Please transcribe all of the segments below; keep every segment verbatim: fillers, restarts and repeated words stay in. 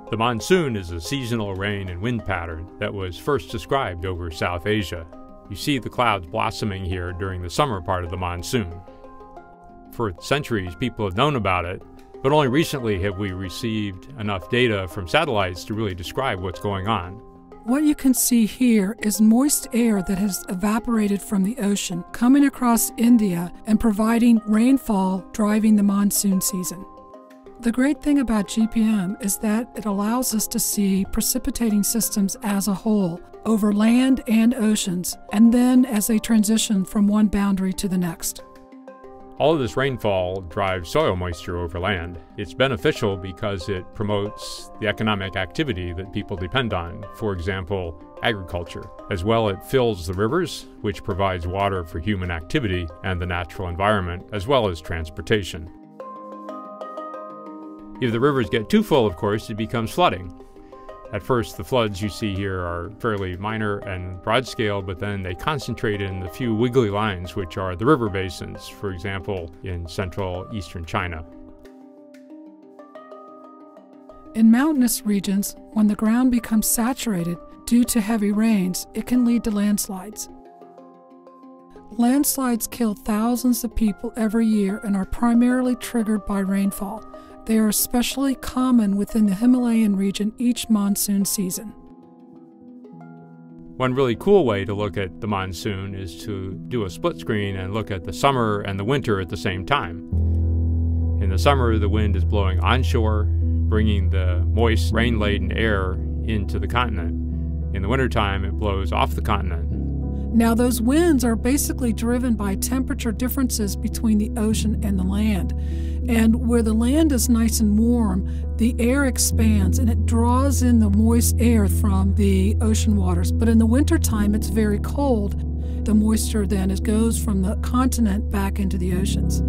The monsoon is a seasonal rain and wind pattern that was first described over South Asia. You see the clouds blossoming here during the summer part of the monsoon. For centuries, people have known about it, but only recently have we received enough data from satellites to really describe what's going on. What you can see here is moist air that has evaporated from the ocean, coming across India and providing rainfall, driving the monsoon season. The great thing about G P M is that it allows us to see precipitating systems as a whole, over land and oceans, and then as they transition from one boundary to the next. All of this rainfall drives soil moisture over land. It's beneficial because it promotes the economic activity that people depend on, for example, agriculture. As well, it fills the rivers, which provides water for human activity and the natural environment, as well as transportation. If the rivers get too full, of course, it becomes flooding. At first, the floods you see here are fairly minor and broad scale, but then they concentrate in the few wiggly lines, which are the river basins, for example, in central eastern China. In mountainous regions, when the ground becomes saturated due to heavy rains, it can lead to landslides. Landslides kill thousands of people every year and are primarily triggered by rainfall. They are especially common within the Himalayan region each monsoon season. One really cool way to look at the monsoon is to do a split screen and look at the summer and the winter at the same time. In the summer, the wind is blowing onshore, bringing the moist, rain-laden air into the continent. In the wintertime, it blows off the continent. Now, those winds are basically driven by temperature differences between the ocean and the land. And where the land is nice and warm, the air expands and it draws in the moist air from the ocean waters. But in the wintertime, it's very cold. The moisture then is, goes from the continent back into the oceans.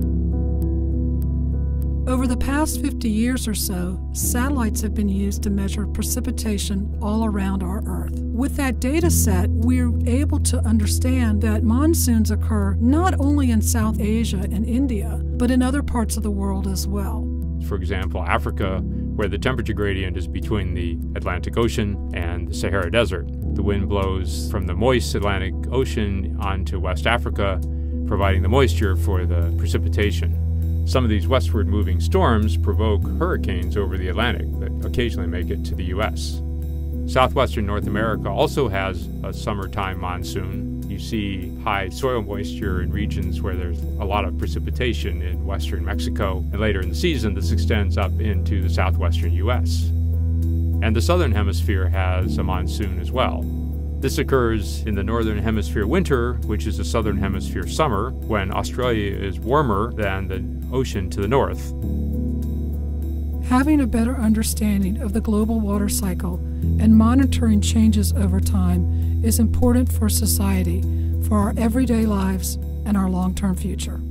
Over the past fifty years or so, satellites have been used to measure precipitation all around our Earth. With that data set, we're able to understand that monsoons occur not only in South Asia and India, but in other parts of the world as well. For example, Africa, where the temperature gradient is between the Atlantic Ocean and the Sahara Desert. The wind blows from the moist Atlantic Ocean onto West Africa, providing the moisture for the precipitation. Some of these westward moving storms provoke hurricanes over the Atlantic that occasionally make it to the U S. Southwestern North America also has a summertime monsoon. You see high soil moisture in regions where there's a lot of precipitation in western Mexico, and later in the season this extends up into the southwestern U S. And the southern hemisphere has a monsoon as well. This occurs in the northern hemisphere winter, which is the southern hemisphere summer, when Australia is warmer than the ocean to the north. Having a better understanding of the global water cycle and monitoring changes over time is important for society, for our everyday lives, and our long-term future.